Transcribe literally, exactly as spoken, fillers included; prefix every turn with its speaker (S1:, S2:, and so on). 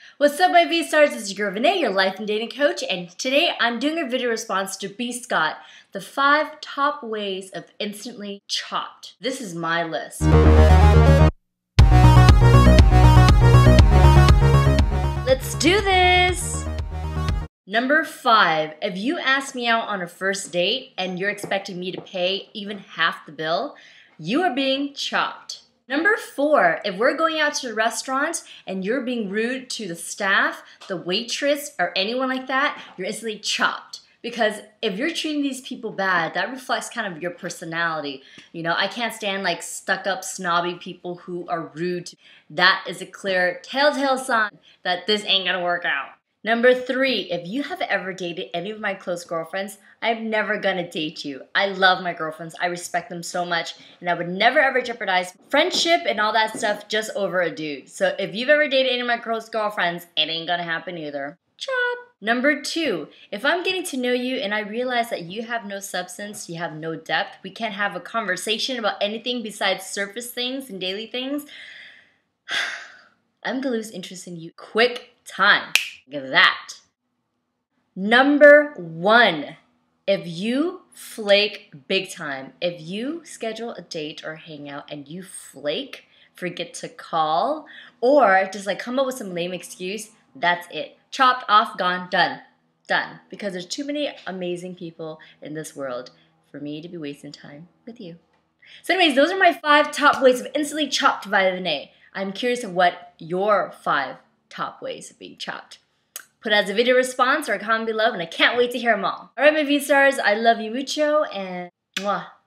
S1: What's up, my V-Stars? This is your girl Vanae, your life and dating coach, and today I'm doing a video response to b.scott, the five top ways of instantly chopped. This is my list. Let's do this! Number five, if you ask me out on a first date and you're expecting me to pay even half the bill, you are being chopped. Number four, if we're going out to a restaurant and you're being rude to the staff, the waitress, or anyone like that, you're instantly chopped. Because if you're treating these people bad, that reflects kind of your personality. You know, I can't stand like stuck-up, snobby people who are rude. That is a clear telltale sign that this ain't gonna work out. Number three, if you have ever dated any of my close girlfriends, I'm never gonna date you. I love my girlfriends. I respect them so much, and I would never ever jeopardize friendship and all that stuff just over a dude. So if you've ever dated any of my close girlfriends, it ain't gonna happen either. Chop. Number two, if I'm getting to know you and I realize that you have no substance, you have no depth, we can't have a conversation about anything besides surface things and daily things, I'm gonna lose interest in you quick time. Look at that. Number one, if you flake big time, if you schedule a date or hangout and you flake, forget to call, or just like come up with some lame excuse, that's it. Chopped off, gone, done. Done. Because there's too many amazing people in this world for me to be wasting time with you. So anyways, those are my five top ways of instantly chopped by Vanae. I'm curious of what your five top ways of being chopped. Put as a video response or a comment below, and I can't wait to hear them all. Alright, my V-Stars, I love you mucho, and mwah.